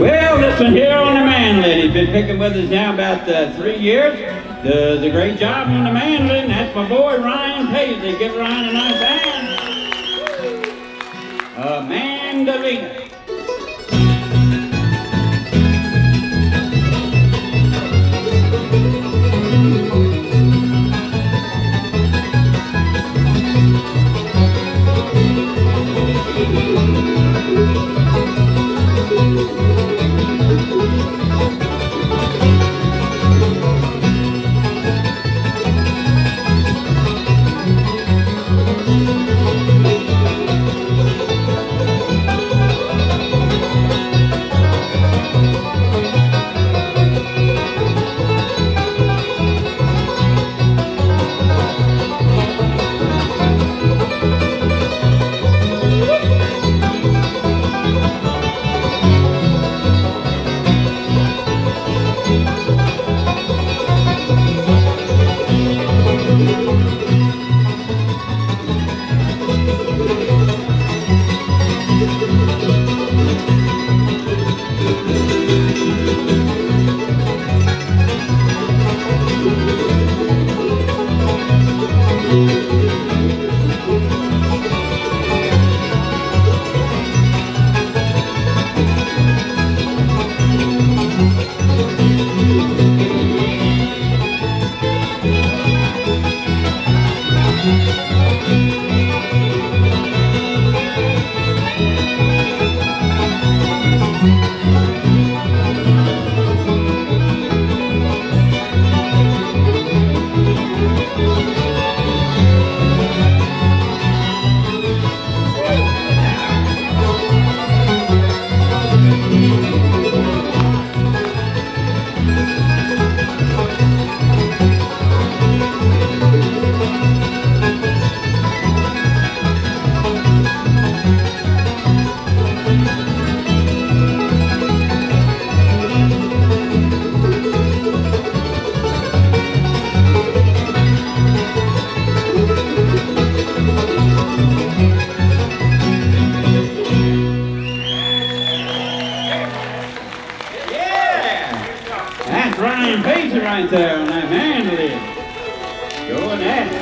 Well, this one here on the mandolin, he's been picking with us now about 3 years. Does a great job on the mandolin. That's my boy Ryan Paisley. Give Ryan a nice hand. Mandolin. Ryan Paisley right there on that mandolin. Going at it.